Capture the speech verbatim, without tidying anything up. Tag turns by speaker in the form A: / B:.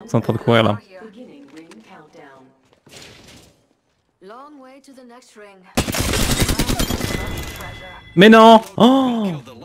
A: C'est en train de courir là. Mais non. Oh.